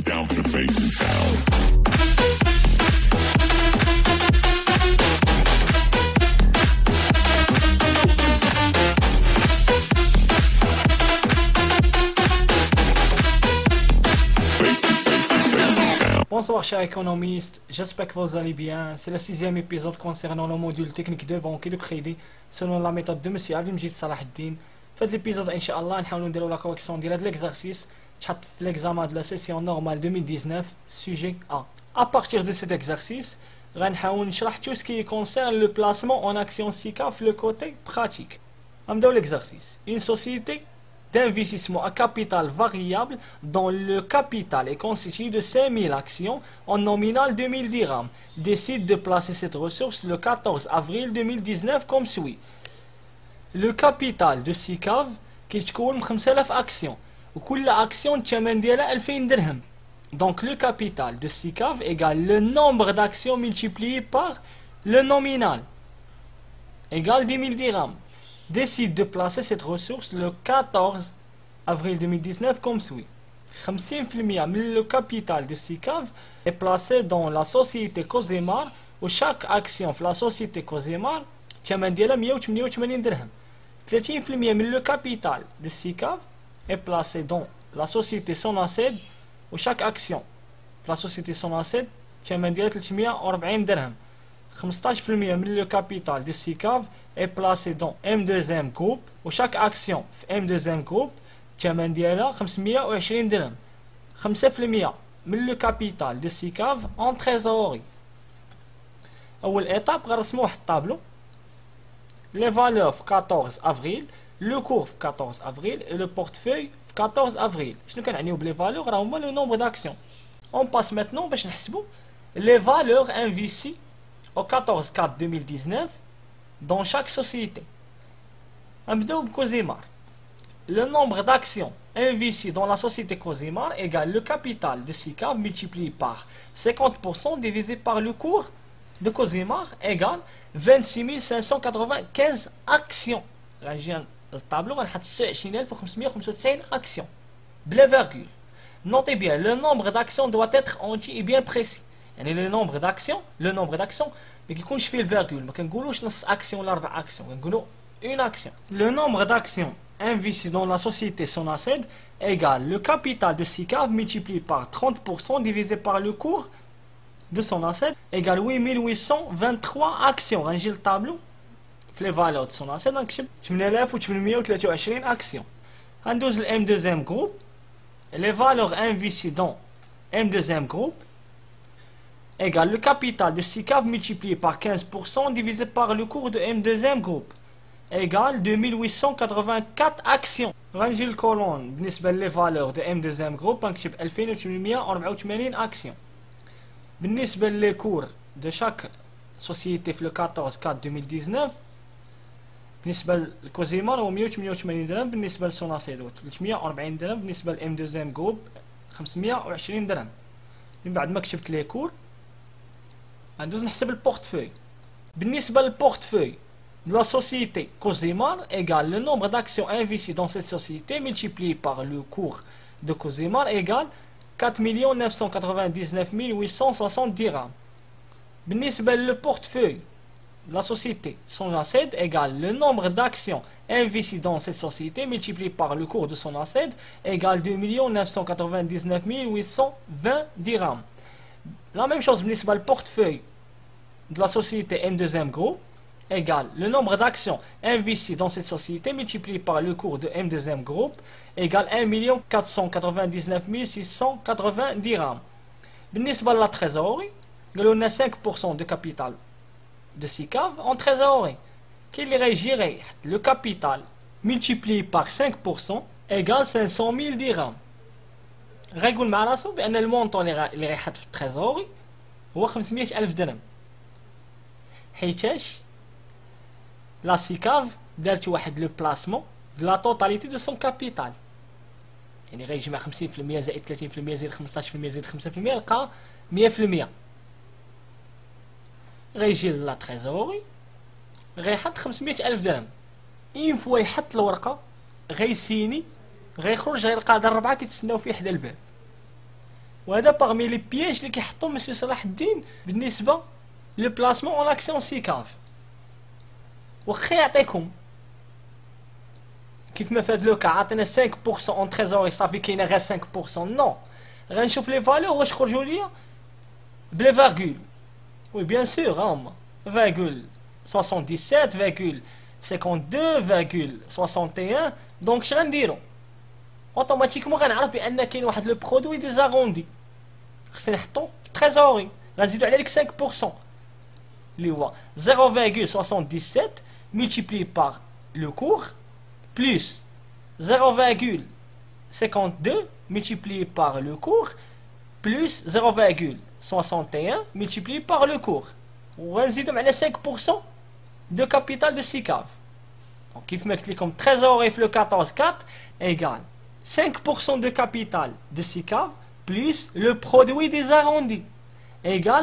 down for the bass and sound. Bonsoir chers économistes, j'espère que vous allez bien. C'est le 6e épisode concernant le module technique de banque et de crédit selon la méthode de Monsieur Abdelmjid Salah Eddine. في هذا الابيزود ان شاء الله نحاولوا نديروا لا كوريكسيون ديال هذا ليكزارسيس تحط في ليكزامان دو لا سيسيون نورمال 2019 sujet A. À partir de cet exercice, غنحاول نشرح tout ce qui concerne le placement en action SICAV le côté pratique. نبداو l'exercice. Une société d'investissement à capital variable dont le capital est constitué de 5000 actions en nominal 2000 dirhams décide de placer cette ressource le 14 avril 2019 comme suit. Le capital de SICAV كيتكون من 5000 اكسيون وكل اكسيون الثمن ديالها 2000 درهم. Donc le capital de SICAV égale le nombre d'actions multiplié par le nominal égale 10 000 dirhams. Décide de placer cette ressource le 14 avril 2019 comme suit. 50% من le capital de SICAV est placé dans la société Cozemar où chaque action في la société Cozemar الثمن ديالها 188 درهم. 30% من le capital de SICAV est placé dans la société Sonaced où chaque action في la société Sonaced الثمن ديالها 340 درهم. 15% من le capital de SICAV est placé dans M2M Group où chaque action في M2M Group الثمن ديالها 520 درهم. 5% من le capital de SICAV en trésorerie. أول étape غنرسمو واحد الطابلو. Les valeurs 14 avril, le cours 14 avril et le portefeuille 14 avril. شنو كنعنيو بلي valeurs راه هما le nombre d'actions. On passe maintenant باش نحسبوا les valeurs investies au 14/4/2019 dans chaque société. نبداو بكوزيمار. Le nombre d'actions investies dans la société Cozemar égale le capital de SICAV multiplié par 50% divisé par le cours de Cozemar égale 26 595 actions. غنجي للطابلو غنحط 26595 actions بلا فيرغول. Notez bien, le nombre d'actions doit être entier et bien précis. يعني le nombre d'actions ما كيكونش فيه الفيرغول، ما كنقولوش نص اكسيون ولا 4 اكسيون، كنقولوا une action. Le nombre d'actions investies dans la société Sonaced égale le capital de SICAV multiplié par 30% divisé par le cours de Sonaced égale 8823 actions. غنجي للطابلو في لي فالور د Sonaced غنكتب 8823 actions. غندوز ل M2M Group. Les valeurs investies dans M2M Group égale le capital de SICAV multiplié par 15% divisé par le cours de M2M Group égale 2884 actions. غنجي للكولون بالنسبة لي فالور de M2M Group غنكتب 2884 actions. بالنسبة لي كور de chaque société في le 14/4/2019 بالنسبة للكوزيمار هو 188 درهم، بالنسبة لسوناسيد هو 340 درهم، بالنسبة ل M2M Group 520 درهم. من بعد ما كتبت لي كور غندوز نحسب البورتفeuille. بالنسبة للبورتفeuille de la société Cozemar égale le nombre d'actions investies dans cette société multiplié par le cours de Cozemar égale 4 999 860 dirhams. بالنسبة للبورتفeuille de la société Sonaced égale le nombre d'actions investies dans cette société multiplié par le cours de Sonaced égale 2 999 820 dirhams. La même chose بالنسبة للبورتفeuille de la société M2M Group égale le nombre d'actions investies dans cette société multiplié par le cours de M2M Group égale 1 499 680 dirhams. بالنسبة للا trésorerie قالوا لنا 5% de capital de SICAV en trésorerie. كاين اللي غيجي le capital multiplié par 5% égale 500 000 dirhams. غيقول مع راسو بأن المونطون اللي غيحط في التريزوري هو 500 ألف درهم، حيتاش لا SICAV دارت واحد لو بلاسمون دو لا توتاليتي دو سون كابيتال. يعني غيجمع 50% زائد 30% زائد 15% زائد 5% يلقى 100%. غيجي لا تريزوري غيحط 500 ألف درهم. اين فوا يحط الورقه غيسيني غيخرج غيلقى هاد الربعه كيتسناو فيه حدا الباب، وهذا parmi les pièges اللي كيحطوا مسيو صلاح الدين بالنسبه لو بلاسمون اون اكسيون سيكاف. واخا يعطيكم كيف ما فهاد لوكا عطينا 5% اون تريزوري صافي كاينه غير 5%، نو غنشوف لي فالور واش خرجوا ليا بلا فارغول. وي بيان سور هما فارغول 77 فارغول 52 فارغول 61. دونك اش غنديرو اوتوماتيكمون غنعرف بان كاين واحد لو برودوي دي زاغوندي خصني نحطو في تريزوري. غنزيدو على ديك 5% اللي هو 0,77 multiplié par le cours plus 0,52 multiplié par le cours plus 0,61 multiplié par le cours. وغنزيدو على 5% de capital de SICAV. Donc كيف ما قلت لكم trésorerie في le 14,4 égale 5% de capital de SICAV plus le produit des arrondis égale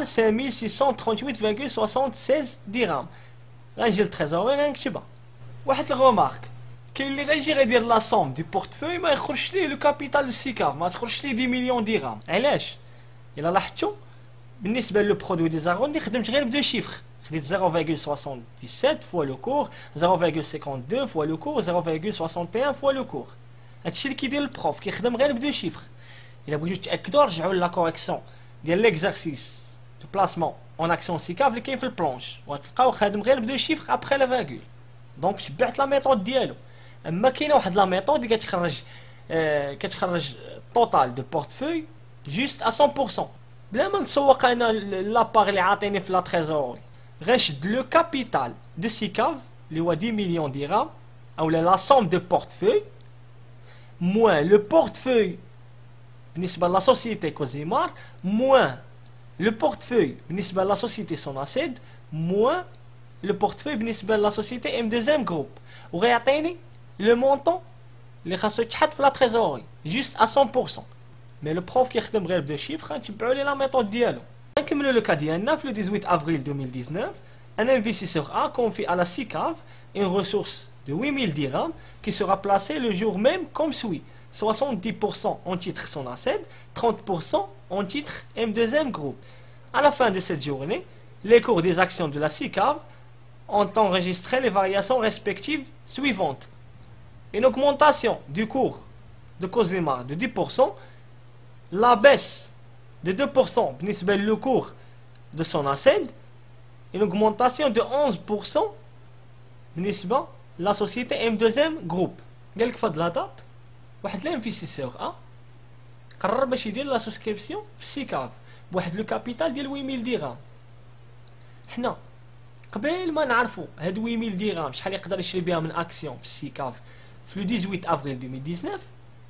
5638,76 dirhams. غنجي للتريزوري غنكتبها. واحد الغومارك كاين اللي غيجي غيدير لا سوم دي بورتفوي ما يخرجش ليه لو كابيتال دو سيكاف، ما تخرجش ليه 10 مليون درهم. علاش؟ الا لاحظتوا بالنسبه لو برودوي دي زاغوندي خدمت غير بدو شيفر، خديت 0,77 فوا لو كور، 0,52 فوا لو كور، 0,61 فوا لو كور. هادشي اللي كيدير البروف، كيخدم غير بدو شيفر. الا بغيتو تاكدوا رجعوا لا كوريكسيون ديال ليكزارسيس دو بلاسمون اون اكسيون سيكاف اللي كاين في البلونش، وتلقاو خادم غير بدو شيفر ابخي لا فاغول. دونك تبعت لا ميثود ديالو. اما كاينه واحد لا ميثود اللي كتخرج توتال دو بورتفوي جوست ا 100% بلا ما نسوق انا لابار اللي عاطيني في لا تريزوري. غنشد لو كابيتال دو سيكاف اللي هو 10 مليون درهم اولا لا سوم دو بورتفوي موان لو بورتفوي بالنسبه لا سوسيتي كوزيمار موان لو بورتفوي بالنسبه لا سوسيتي سوناسيد موان لو بورتفوي بالنسبه لا سوسيتي ام 2 جروب، وغيعطيني لو مونطون اللي خاصو يتحط في لا تريزوري جوست ا 100%. مي لو بروف كيخدم غير بدو شيفر، غنتبعوا لي لا ميثود ديالو. غنكملوا لو كا ديالنا في لو 18 افريل 2019. Un investisseur a confié à la SICAV une ressource de 8000 dirhams qui sera placée le jour même comme suit: 70% en titre Sonaced, 30% en titre M2M Group. À la fin de cette journée, les cours des actions de la SICAV ont enregistré les variations respectives suivantes: une augmentation du cours de Cosima de 10%, la baisse de 2% بالنسبة le cours de Sonaced, une augmentation de 11% بالنسبة la société M2M Group. قالك في هاد لا دات واحد الانفيستيسور قرر باش يدير لا سوسكريبسيون في السيكاف بواحد لو كابيتال ديال 8000 درهم. حنا قبل ما نعرفوا هاد 8000 درهم شحال يقدر يشري بها من اكسيون في السيكاف في لو 18 افريل 2019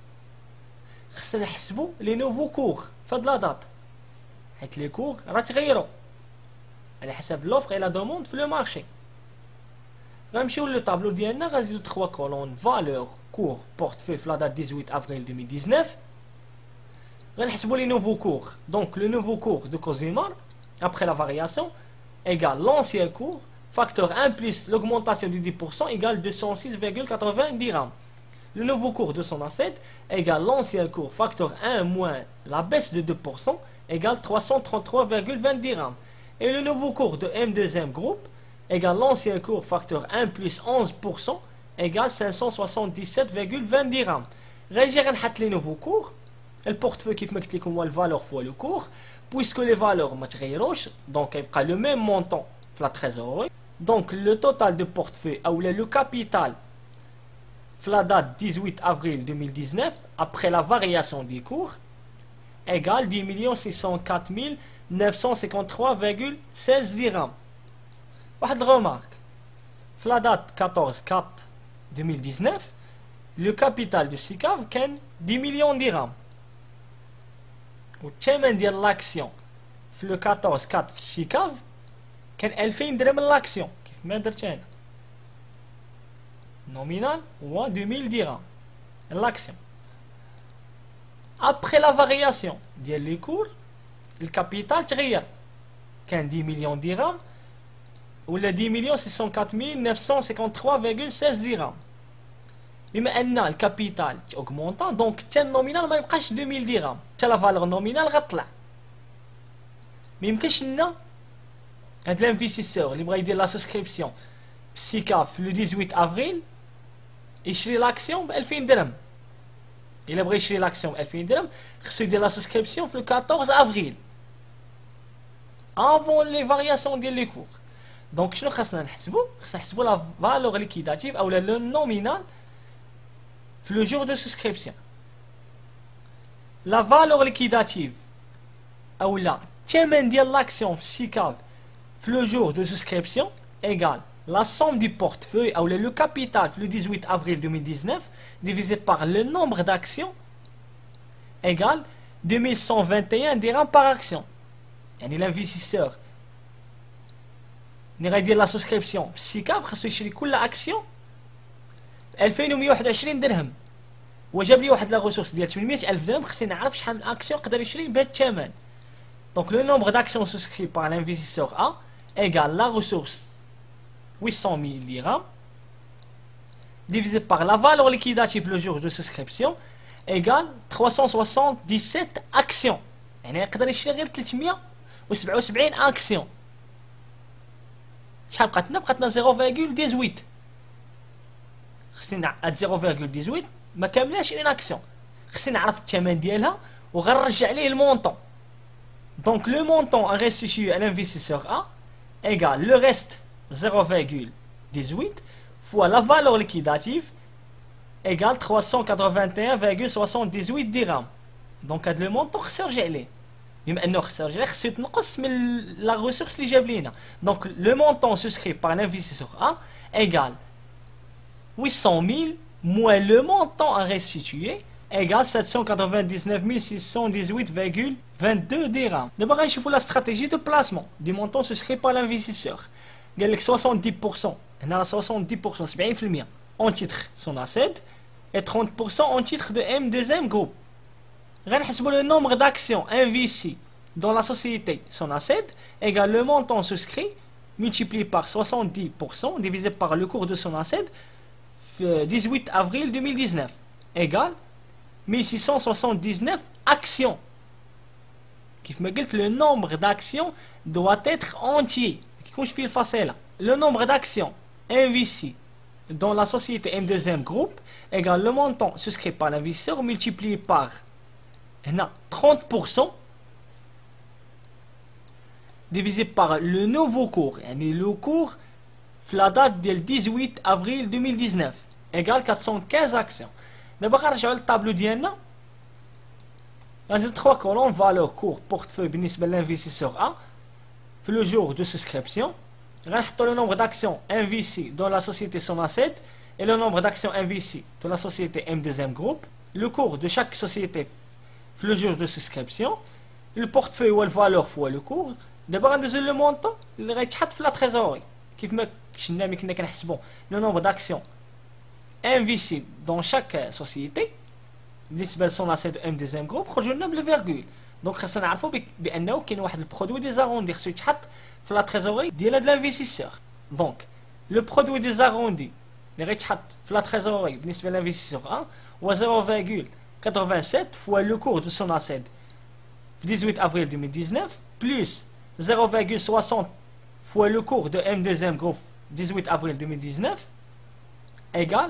خصنا نحسبوا لي نوفو كور في هاد لا دات، حيت لي كور راه تغيروا على حسب لوفر اي لا دوموند في لو مارشي. غنمشيو لو طابلو ديالنا غنزيدو 3 كولون فالور كور بورتفوي في لا دات 18 افريل 2019. غنحسبوا لي نوفو كور. دونك لو نوفو كور دو كوزيمار après la variation égale l'ancien cours facteur 1 plus l'augmentation de 10% égale 206,80 dirhams. Le nouveau cours de son asset égale l'ancien cours facteur 1 moins la baisse de 2% égale 333,20 dirhams. Et le nouveau cours de M2M Group égale l'ancien cours facteur 1 plus 11% égale 577,20 dirhams. غنجي غنحط لي نوفو كور البورتفوي كيف ما قلت لكم هو الفالور فوا لو كور بويسكو لي فالور ما تغيروش دونك يبقى لو ميم مونطون في لا تريزوري. دونك لو توتال دو بورتفوي اولا لو كابيتال في لا دات 18 افريل 2019 après la variation des cours égale 10,604,953,16 dirhams. واحد الغومارك في لا دات 14/4/2019 لو كابيتال دو سيكاف كان 10 مليون درهم والثمن ديال لاكسيون في لو 14/4 في السيكاف كان 2000 درهم لاكسيون كيف ما درت انا. نومينال هو 2000 درهم لاكسيون. ابخي لا فارياسيون ديال لي كور الكابيتال تغير كان 10 مليون درهم ولا 10,604,953,16 درهم. بما ان الكابيتال اوغمونطا دونك حتى النومينال ما يبقاش 2000 درهم، حتى لا فالور نومينال غطلع. ما يمكنش لنا هاد الانفيستيسور اللي بغا يدير لا سوسكريبسيون في سيكاف لو 18 افريل يشري لاكسيون ب 2000 درهم. الا بغى يشري لاكسيون ب 2000 درهم خصو يدير لا سوسكريبسيون في لو 14 افريل افون لي فارياسيون ديال لي كور. دونك شنو خاصنا نحسبو؟ خاصنا نحسبو لا فالور ليكيداتيف اولا لو نومينال في لو جور دو سوسكريبسيون. لا فالور ليكيداتيف اولا الثمن ديال لاكسيون في سيكاف في لو جور دو سوسكريبسيون égal la somme du portefeuille ou le capital le 18 avril 2019 divisé par le nombre d'actions égale 2121 dirhams par action. يعني l'investisseur اللي غيدير لا سوسكريبسيون في السيكاف خاصو يشري كل اكسيون 2121 درهم، وجاب لي واحد لا ريسورس ديال 800 الف درهم. خصني نعرف شحال من اكسيون يقدر يشري بهذا الثمن. دونك لو نومبر داكسيون سوسكري بار l'investisseur A égale la ressource 800 000 dirhams divisé par la valeur liquidative le jour de souscription égale 377 actions. يعني يقدر يشري غير 377 اكسيون. شحال بقاتنا؟ بقاتنا 0.18. خصني هاد 0.18 ما كاملاش اون اكسيون، خصني نعرف الثمن ديالها وغنرجع ليه المونطون. دونك لو مونطون à restituer à l'investisseur A égale le reste 0.18 fois la valeur liquidative égale 381,78 dirhams. دونك هاد لو مونطون خصو يرجع ليه، بما انه خصو يرجع ليه خصو يتنقص من لا ريسورس اللي جاب لينا. دونك لو مونطون souscrit par l'investisseur A égale 800 000 moins le montant à restituer égale 799 618,22 dirhams. دابا غنشوفوا لا استراتيجي دو بلاسمون دي مونطون souscrit par l'investisseur. قال لك 70% هنا 70% 70% en titre Sonaced et 30% en titre de M2M Group. غنحسبوا le nombre d'actions investies dans la société Sonaced égale le montant souscrit multiplié par 70% divisé par le cours de Sonaced 18 avril 2019 égale 1679 actions. كيف ما قلت le nombre d'actions doit être entier. كيكونش فيه الفاصلة. Le nombre d'actions investies dans la société M2M Group égale le montant souscrit par l'investisseur multiplié par هنا 30% divisé par le nouveau cours يعني le cours في la date ديال 18 avril 2019 égale 415 actions. دابا غنرجعو للطابلو ديالنا. غنزيد 3 كولون فالور كور بورتفوي بالنسبه للانفيستيسور A في لو جور دو سوسكريبسيون. غنحطو لو نومبر داكسيون انفيستي دون لا سوسيتي Sonaced et le nombre d'actions investies dans la société M2M Group, le cours de chaque société في لو جور دو سوسكريبسيون، لو بورتفوي هو الفالور فوا لو كور. دابا غندوزو لو مونطون اللي غيتحط في لا تريزوري كيف ما شفنا ملي كنا كنحسبو لو نومبر داكسيون انفيستي دون شاك سوسيتي بالنسبه لسوناسيد ام دوزيام جروب خرجوا لنا بلو فيرغول. دونك خاصنا نعرفوا بانه كاين واحد البرودوي دي زاروندي خصو يتحط في لا تريزوري ديال هاد الانفيستيسور. دونك لو برودوي دي زاروندي اللي غيتحط في لا تريزوري بالنسبه للانفيستيسور هو 0.87 فوا لو كور دو سوناسيد في 18 افريل 2019 بلس 0.60 فوا لو كور دو ام دوزيام جروب 18 افريل 2019 égal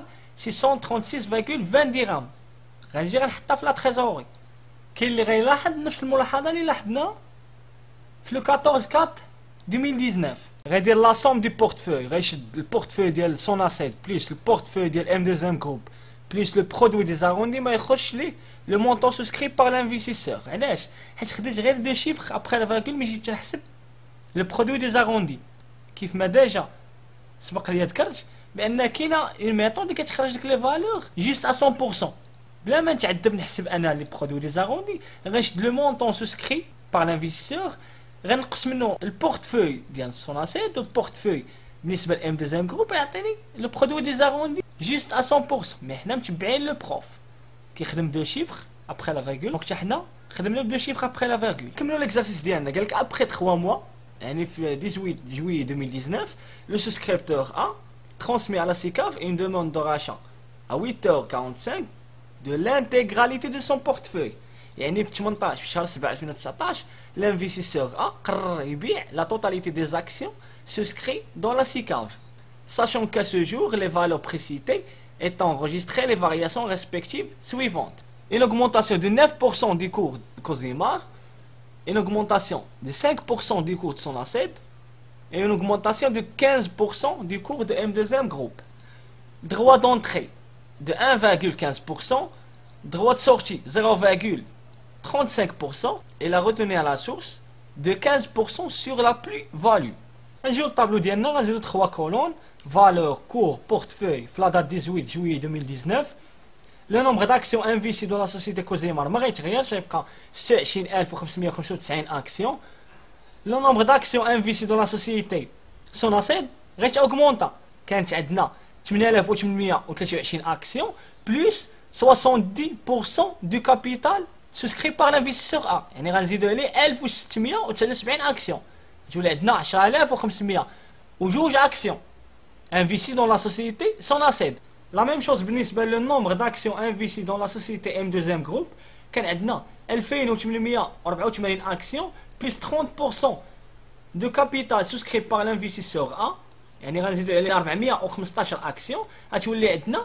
636,20 درهم. غنجي غنحطها في لا تريزوري. كاين اللي غيلاحظ نفس الملاحظه اللي لاحظنا في لو 14 4 2019. غيدير لا سوم دي بورتفوي، غيشد البورتفوي ديال سوناسيد بلس البورتفوي ديال ام 2 جروب بلس لو برودوي دي زاروندي ما يخرجش ليه لو مونطون سوسكري بار لانفيستيسور. علاش؟ حيت خديت غير دو شيفر ابخي لا فيرغول ملي جيت نحسب لو برودوي دي زاروندي. كيف ما ديجا سبق لي ذكرت بان كاينه اون ميثود اللي كتخرج لك لي فالور جوست ا 100% بلا ما نتعذب نحسب انا لي برودوي دي زاروندي. غنشد لو مونطون سوسكري بار لانفيستيسور غنقص منه البورتفوي ديال سوناسيد والبورتفوي بالنسبه لام 2 جروب يعطيني لو برودوي دي زاروندي جوست ا 100%. مي حنا متبعين لو بروف كيخدم دو شيفر ابخي لا فيرغول. دونك حتى حنا خدمنا بدو شيفر ابخي لا فيرغول. كملوا ليكزارسيس ديالنا. قال لك ابخي 3 موا يعني في 18 juillet 2019 le souscripteur A transmet à la SICAV une demande de rachat à 8h45 de l'intégralité de son portefeuille. يعني في 18 في شهر 7 2019 l'investisseur A قرر يبيع la totalité des actions souscrites dans la SICAV, sachant qu'à ce jour les valeurs précitées étant enregistrées les variations respectives suivantes: une augmentation de 9% du cours de Cozimar, une augmentation de 5% du cours de son asset et une augmentation de 15% du cours de M2M Group. Droit d'entrée de 1,15%, droit de sortie 0,35% et la retenue à la source de 15% sur la plus-value. Un jour, le tableau ديالنا غنزيدو 3 colonnes: valeur, cours, portefeuille, la date 18 juillet 2019. Le nombre d'actions investies dans la société Cozimar ما غيتغيرش، غيبقى 26595 actions. Le nombre d'actions investies dans la société Sonaced غيتاugmenta، كانت عندنا 8823 actions plus 70% du capital souscrit par l'investisseur A، يعني غنزيدو عليه 1679 actions، تولي عندنا 10502 actions investies dans la société Sonaced. La même chose بالنسبة للنومبر d'actions investies dans la société M2M Group، كان عندنا 2884 actions plus 30% de capital souscrit par l'investisseur A، يعني غنزيدو عليه 415 actions، غتولي عندنا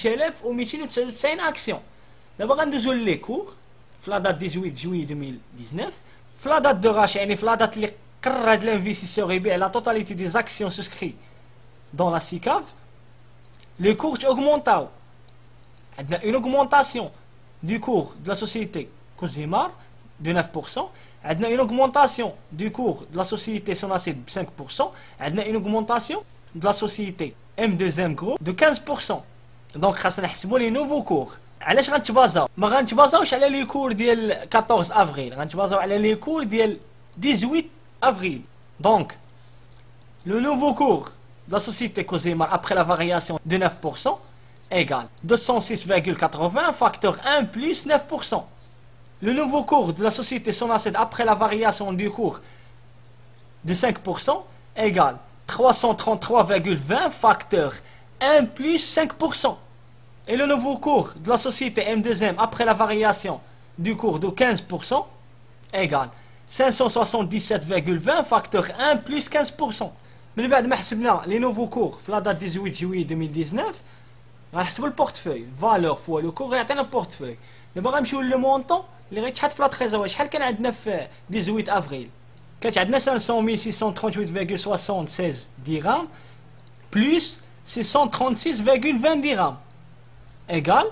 3299 actions. دابا غندوزو لي كور في لا دات 18 جويي 2019 في لا دات دو راش، يعني في لا دات اللي قرر هاد الانفستيسور يبيع لا توتاليتي دي زاكسيون سوسكري دون لا سيكاف. Les cours augmentent. Une augmentation du cours de la société Cozimar de 9%. Une augmentation du cours de la société Sonaced de 5%. Une augmentation de la société M2M Group de 15%. Donc, خاصنا نحسبوا les nouveaux cours. علاش غنتبازاو؟ ما غنتبازاوش على لي كور ديال 14 افريل، غنتبازاو على لي كور ديال 18 افريل. Donc, le nouveau cours de la société Cozimar après la variation de 9% égale 206,80 facteur 1 plus 9%. Le nouveau cours de la société Sonaced après la variation du cours de 5% égale 333,20 facteur 1 plus 5%. Et le nouveau cours de la société M2M après la variation du cours de 15% égale 577,20 facteur 1 plus 15%. من بعد ما حسبنا لي نوفو كور في لا دات 18 جويي 2019 غنحسبوا البورتفوي فالور فوا لو كور غيعطينا البورتفوي. دابا غنمشيو لو مونطون اللي غيتحط في لا تريزوري. شحال كان عندنا في 18 افريل؟ كانت عندنا 500638,76 درهم بلس 636,20 درهم égal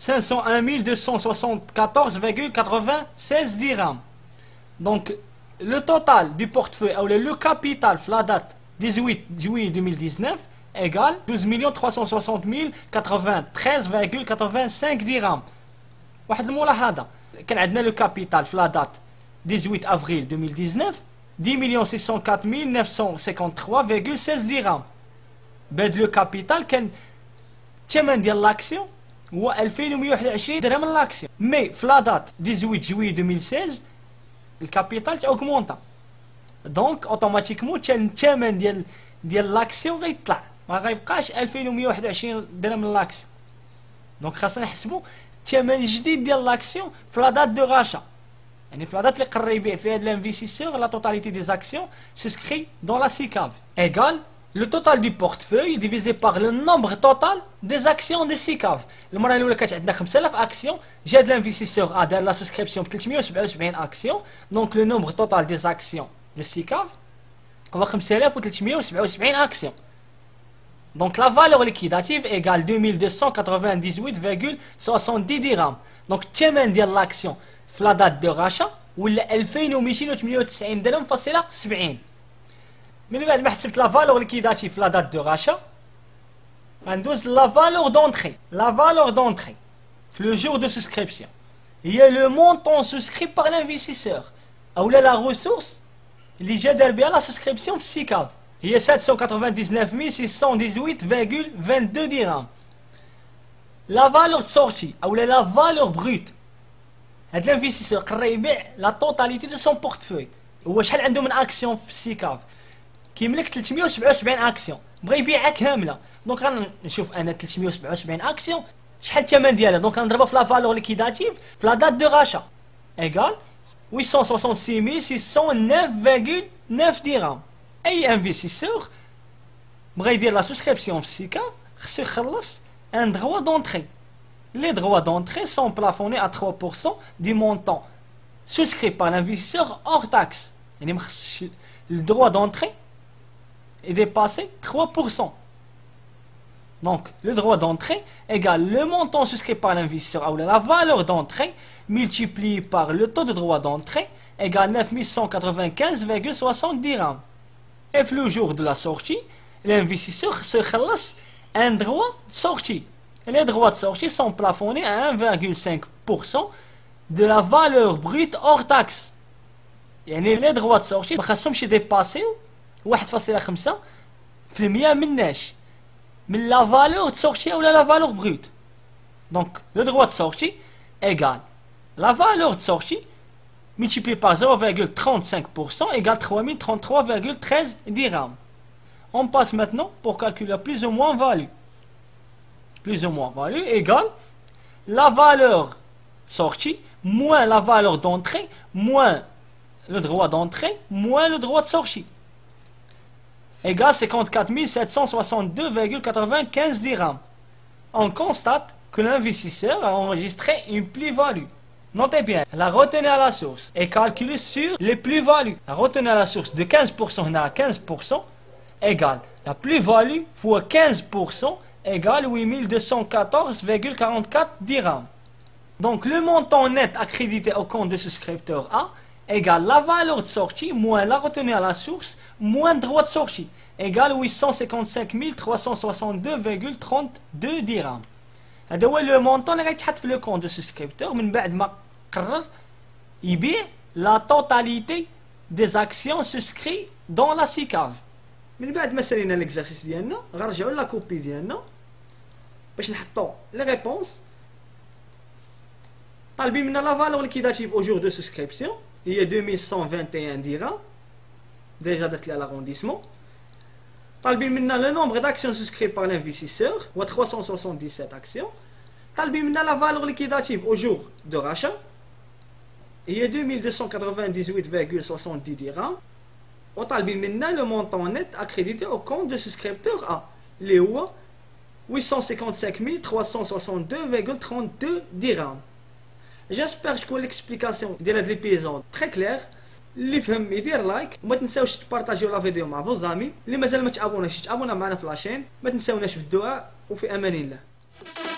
501 274,96 dirhams. Donc le total du portefeuille ou le capital la date 18 juillet 2019 égale 12 360 093,85 dirhams. واحد الملاحظة، كان عندنا لو كابيتال في لا دات 18 افريل 2019 10 604 953,16 درهم. بهاد لو كابيتال كان الثمن ديال لاكسيون هو 2121 درهم لاكسيون. مي في لا دات 18 جويي 2016 الكابيتال اوغمونطا، دونك اوتوماتيكمون الثمن ديال لاكسيون غيطلع، ما غيبقاش 2121 درهم لاكسيون. دونك خاصنا نحسبوا الثمن الجديد ديال لاكسيون في لا دات دو راشا، يعني في لا دات اللي قرر يبيع فيها هاد الانفستيسور لا توتاليتي دي زاكسيون سوسكري دون لا سيكاف ايغال le total du portefeuille divisé par le nombre total des actions de SICAV. المره الاولى كانت عندنا 5000 اكسيون، جا l'investisseur a دار لا سوسكريبسيون ب 377 اكسيون، دونك لو نومبر توتال دي زاكسيون دو SICAV هو 5377 اكسيون. دونك لا فالور ليكيداتيف ايغال 2298,70 درهم. دونك الثمن ديال لاكسيون في لا دات دو راشا ولا 2298 درهم فاصله 70. من بعد ما حسبت لا فالور ليكيداتيف لا دات دو راشا غندوز لا فالور دونتري. لا فالور دونتري في لو جور دو سوسكريبسيون هي لو مونطون سوسكري بار لانفستيسور اولا لا ريسورس اللي جا دار بها لا سوسكريبسيون في السيكاف هي 799,618,22 درهم. لا فالور سورتي اولا لا فالور بروت، هاد لانفستيسور قرر يبيع لا توتاليتي دو سون بورتفوي. هو شحال عنده من اكسيون في السيكاف؟ كيملك 377 اكسيون، بغا يبيعها كامله. دونك غنشوف انا 377 اكسيون شحال الثمن ديالها؟ دونك غنضربها في لا فالور ليكيداتيف في لا دات دو راشا ايغال 866609.9 درهم. اي انفستيسور بغا يدير لا سوسكريبسيون في سيكاف خصو يخلص ان droit d'entrée. Les droits d'entrée sont plafonnés à 3% du montant souscrit par l'investisseur hors taxe. Le droit d'entrée est dépassé 3%. Donc, le droit d'entrée égale le montant souscrit par l'investisseur, ou la valeur d'entrée multiplié par le taux de droit d'entrée égale 9195,60 dirhams. Et le jour de la sortie, l'investisseur se خلص un droit de sortie. Les droits de sortie sont plafonnés à 1,5% de la valeur brute hors taxe. يعني les droits de sortie ما خاصهمش يديباسيو 1.5% مناش من la valeur de sortie ou la valeur brute. Donc le droit de sortie égale la valeur de sortie multiplié par 0,35% égale 3033,13 dirhams. On passe maintenant pour calculer plus ou moins value. Plus ou moins value égale la valeur sortie moins la valeur d'entrée moins le droit d'entrée moins le droit de sortie égale 54 762,95 dirhams. On constate que l'investisseur a enregistré une plus-value. Notez bien, la retenue à la source est calculée sur les plus-values. La retenue à la source de 15% à 15% égale la plus-value fois 15% égale 8214,44 dirhams. Donc le montant net accrédité au compte de souscripteur A égale la valeur de sortie moins la retenue à la source moins le droit de sortie égale 855 362,32 dirhams. هذا هو لو مونطون اللي غيتحط في لو كونت دو سوسكريبتور من بعد ما قرر يبيع لا توتاليتي دي زاكسيون سوسكري دون لا سيكاف. من بعد ما سالينا ليكزارسيس ديالنا غنرجعوا لا كوبي ديالنا باش نحطوا لي ريبونس. طالبين منا لا فالور ليكيداتيف او جور دو سوسكريبسيون هي 2121 درهم ديجا درت لها لاغونديسمون. طالبين منا لو نومبر داكسيون سوسكري بار لانفستيسور هو 377 اكسيون. طالبين منا لا فالور ليكيداتيف او جور دو راشا هي 2298,70 درهم. وطالبين منا لو مونطون نت اكريديتي او كونت دو سوسكريبتور ا اللي هو 855 362,32 درهم. J'espère تكون l'explication ديال هاد ليبيزود تري كلير. اللي فهم يدير لايك وما تنساوش تبارطاجيو لا فيديو مع فوزامي. اللي مازال ما تابوناش تابونا معنا في لاشين. ما تنساوناش بالدعاء وفي امان الله.